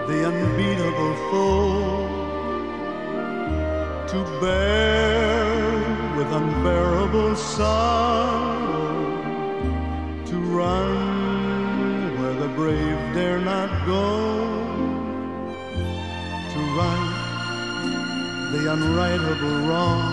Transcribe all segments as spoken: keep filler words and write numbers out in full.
the unbeatable foe, to bear with unbearable sorrow, to run where the brave dare not go, to right the unrightable wrong,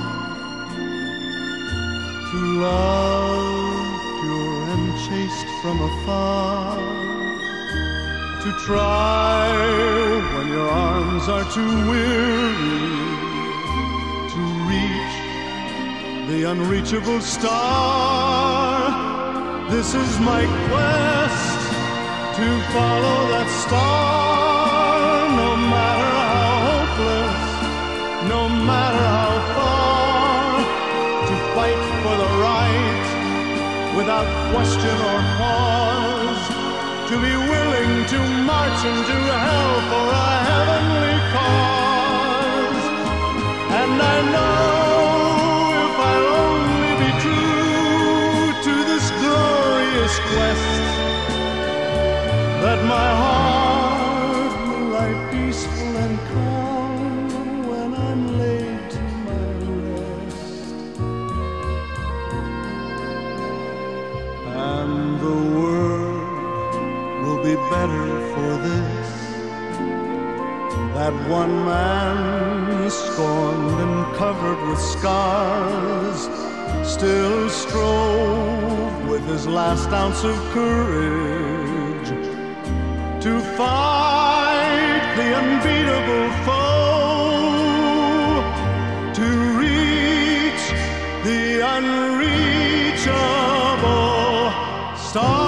to love pure and chaste from afar, to try when your arms are too weary, to reach the unreachable star. This is my quest, to follow that star, no matter how hopeless, no matter how far, to fight for the right without question or pause, to be willing to march into hell for a heavenly cause. And I know if I'll only be true to this glorious quest, that my heart will lie peaceful and calm when I'm laid to my rest. And the world will be better for this, that one man, scorned and covered with scars, still strove with his last ounce of courage to fight the unbeatable foe, to reach the unreachable star.